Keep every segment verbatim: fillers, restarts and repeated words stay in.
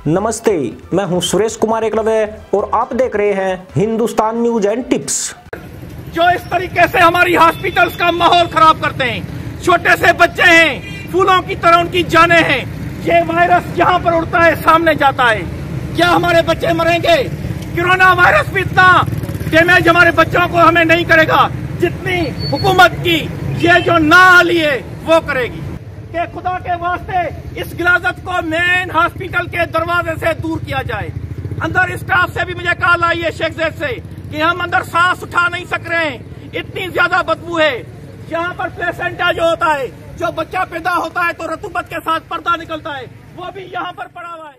नमस्ते, मैं हूं सुरेश कुमार एकलव्य और आप देख रहे हैं हिंदुस्तान न्यूज एंड टिप्स। जो इस तरीके से हमारी हॉस्पिटल्स का माहौल खराब करते हैं, छोटे से बच्चे हैं, फूलों की तरह उनकी जानें हैं। ये वायरस जहां पर उड़ता है सामने जाता है। क्या हमारे बच्चे मरेंगे? कोरोना वायरस भी इतना डैमेज हमारे बच्चों को हमें नहीं करेगा जितनी हुकूमत की ये जो नाली है वो करेगी। कि खुदा के वास्ते इस गिलाजत को मेन हॉस्पिटल के दरवाजे से दूर किया जाए। अंदर स्टाफ से भी मुझे कॉल आई है शेख जैद से कि हम अंदर सांस उठा नहीं सक रहे हैं, इतनी ज्यादा बदबू है। यहाँ पर प्लेसेंटा जो होता है, जो बच्चा पैदा होता है तो रतूबत के साथ पर्दा निकलता है, वो भी यहाँ पर पड़ा हुआ है।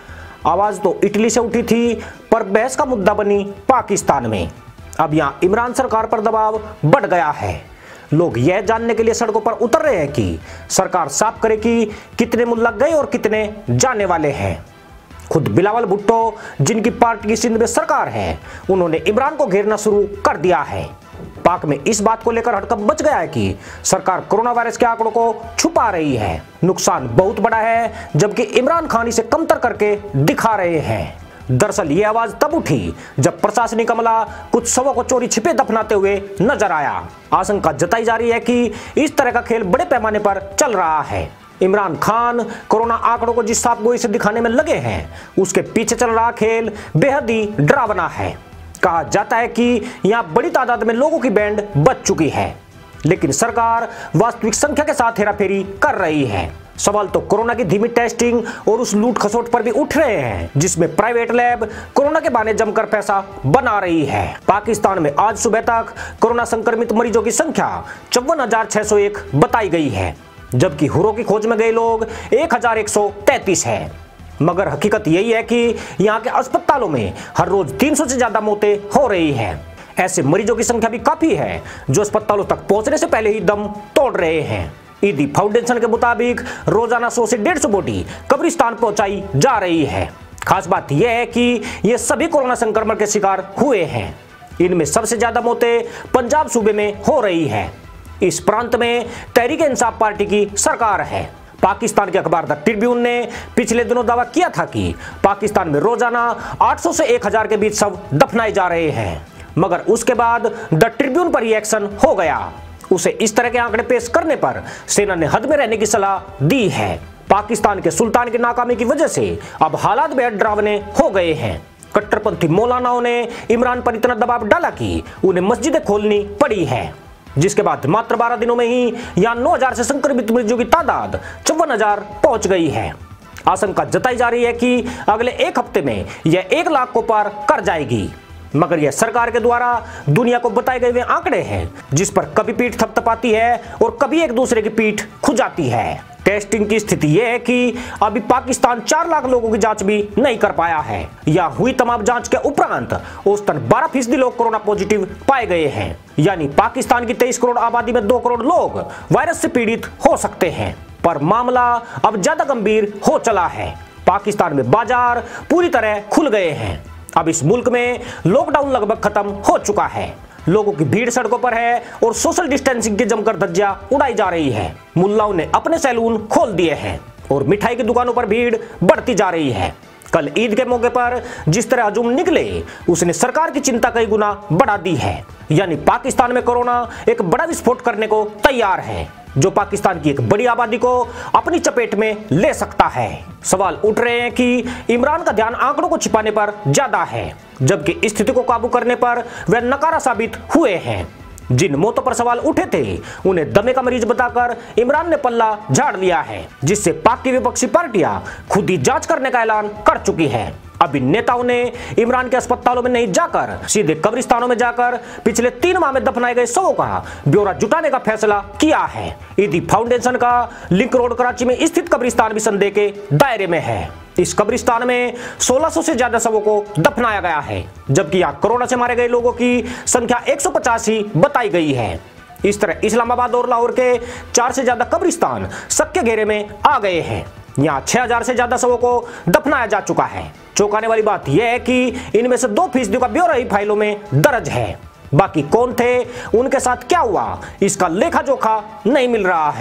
आवाज तो इटली से उठी थी, पर बहस का मुद्दा बनी पाकिस्तान में। अब यहाँ इमरान सरकार पर दबाव बढ़ गया है। लोग यह जानने के लिए सड़कों पर उतर रहे हैं कि सरकार साफ करे कि कितने मुल्ला गए और कितने जाने वाले हैं। खुद बिलावल भुट्टो, जिनकी पार्टी की सिंध में सरकार है, उन्होंने इमरान को घेरना शुरू कर दिया है। पाक में इस बात को लेकर हड़कंप मच गया है कि सरकार कोरोना वायरस के आंकड़ों को छुपा रही है। नुकसान बहुत बड़ा है, जबकि इमरान खान इसे कमतर करके दिखा रहे हैं। दरअसल ये आवाज तब उठी जब प्रशासनिक अमला कुछ शवों को चोरी छिपे दफनाते हुए नजर आया। आशंका जताई जा रही है कि इस तरह का खेल बड़े पैमाने पर चल रहा है। इमरान खान कोरोना आंकड़ों को जिस साफगोई से दिखाने में लगे हैं, उसके पीछे चल रहा खेल बेहद ही डरावना है। कहा जाता है कि यहाँ बड़ी तादाद में लोगों की बैंड बच चुकी है, लेकिन सरकार वास्तविक संख्या के साथ हेराफेरी कर रही है। सवाल तो कोरोना की धीमी टेस्टिंग और उस लूट खसोट पर भी उठ रहे हैं, जिसमें प्राइवेट लैब कोरोना के बहाने जमकर पैसा बना रही है। पाकिस्तान में आज सुबह तक कोरोना संक्रमित मरीजों की संख्या चौवन हजार छह सौ एक बताई गई है, जबकि हुरों की खोज में गए लोग एक हजार एक सौ तैतीस है। मगर हकीकत यही है कि यहाँ के अस्पतालों में हर रोज तीन सौ से ज्यादा मौतें हो रही है। ऐसे मरीजों की संख्या भी काफी है जो अस्पतालों तक पहुंचने से पहले ही दम तोड़ रहे हैं। ईदी फाउंडेशन के मुताबिक रोजाना सौ से डेढ़ सौ बॉडी कब्रिस्तान पहुंचाई जा रही है। खास बात यह है कि ये सभी कोरोना संक्रमण के शिकार हुए हैं। इनमें सबसे ज्यादा मौतें पंजाब सूबे में हो रही है। इस प्रांत में तहरीक-ए-इंसाफ पार्टी की सरकार है। पाकिस्तान के अखबार द ट्रिब्यून ने पिछले दिनों दावा किया था कि पाकिस्तान में रोजाना आठ सौ से एक हजार के बीच शव दफनाए जा रहे हैं, मगर उसके बाद द ट्रिब्यून पर रिएक्शन हो गया। उसे इस तरह के आंकड़े पेश करने पर सेना ने हद में रहने की सलाह दी है। पाकिस्तान के सुल्तान की नाकामी की वजह से अब हालात बेहद डरावने हो गए हैं। कट्टरपंथी मौलानाओं ने इमरान पर इतना दबाव डाला कि उन्हें मस्जिदें खोलनी पड़ी है, जिसके बाद मात्र बारह दिनों में ही यहाँ नौ हजार से संक्रमित मरीजों की तादाद चौवन हजार पहुंच गई है। आशंका जताई जा रही है कि अगले एक हफ्ते में यह एक लाख को पार कर जाएगी, मगर यह सरकार के द्वारा दुनिया को बताए गए वे आंकड़े हैं, जिस पर कभी पीठ थपथपाती है और कभी एक दूसरे की पीठ खुजाती है। टेस्टिंग की स्थिति यह है कि अभी पाकिस्तान चार लाख लोगों की जांच भी नहीं कर पाया है। या हुई तमाम जांच के उपरांत औसतन बारह फीसदी लोग कोरोना पॉजिटिव पाए गए हैं। यानी पाकिस्तान की तेईस करोड़ आबादी में दो करोड़ लोग वायरस से पीड़ित हो सकते हैं। पर मामला अब ज्यादा गंभीर हो चला है। पाकिस्तान में बाजार पूरी तरह खुल गए हैं। अब इस मुल्क में लॉकडाउन लगभग खत्म हो चुका है। लोगों की भीड़ सड़कों पर है और सोशल डिस्टेंसिंग की जमकर धज्जियां उड़ाई जा रही है। मुल्लाओं ने अपने सैलून खोल दिए हैं और मिठाई की दुकानों पर भीड़ बढ़ती जा रही है। कल ईद के मौके पर जिस तरह हजूम निकले, उसने सरकार की चिंता कई गुना बढ़ा दी है। यानी पाकिस्तान में कोरोना एक बड़ा विस्फोट करने को तैयार है, जो पाकिस्तान की एक बड़ी आबादी को अपनी चपेट में ले सकता है। सवाल उठ रहे हैं कि इमरान का ध्यान आंकड़ों को छिपाने पर ज्यादा है, जबकि स्थिति को काबू करने पर वे नकारा साबित हुए हैं। जिन मौतों पर सवाल उठे थे, उन्हें दमे का मरीज बताकर इमरान ने पल्ला झाड़ लिया है, जिससे पाक की विपक्षी पार्टियां खुद ही जांच करने का ऐलान कर चुकी है। अब इन नेताओं ने इमरान के अस्पतालों में नहीं जाकर सीधे कब्रिस्तानों में जाकर पिछले तीन माह में दफनाए गए शवों का ब्यौरा जुटाने का फैसला किया है। ईदी फाउंडेशन का लिंक रोड कराची में स्थित कब्रिस्तान भी संदेह के दायरे में है। इस कब्रिस्तान में सोलह सौ से ज्यादा शवों को दफनाया गया है, जबकि यहाँ कोरोना से मारे गए लोगों की संख्या एक सौ पचास ही बताई गई है। इस तरह इस्लामाबाद और लाहौर के चार से ज्यादा कब्रिस्तान शक के घेरे में आ गए हैं। यहाँ छह हजार से ज्यादा शवों को दफनाया जा चुका है। चौंकाने वाली बात यह है कि इनमें से दो फीसदी का ब्यौरा ही फाइलों में दर्ज है। बाकी कौन थे, उनके साथ क्या हुआ, इसका लेखा जोखा नहीं मिल रहा है।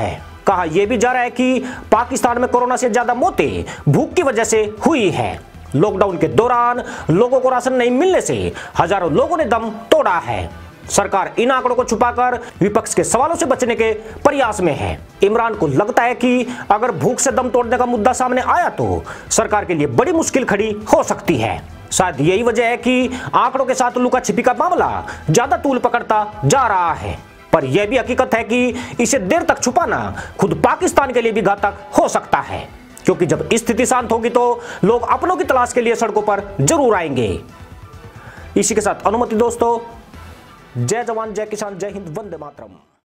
कहा यह भी जा रहा है कि पाकिस्तान में कोरोना से ज्यादा मौतें भूख की वजह से हुई है। लॉकडाउन के दौरान लोगों को राशन नहीं मिलने से हजारों लोगों ने दम तोड़ा है। सरकार इन आंकड़ों को छुपाकर विपक्ष के सवालों से बचने के प्रयास में है। इमरान को लगता है कि अगर भूख से दम तोड़ने का मुद्दा सामने आया तो सरकार के लिए बड़ी मुश्किल खड़ी हो सकती है। शायद यही वजह है कि आंकड़ों के साथ लुका छिपी का मामला ज्यादा तूल पकड़ता जा रहा है। पर यह भी हकीकत है कि इसे देर तक छुपाना खुद पाकिस्तान के लिए भी घातक हो सकता है, क्योंकि जब स्थिति शांत होगी तो लोग अपनों की तलाश के लिए सड़कों पर जरूर आएंगे। इसी के साथ अनुमति दोस्तों, जय जवान जय किसान जय हिंद वंदे मातरम।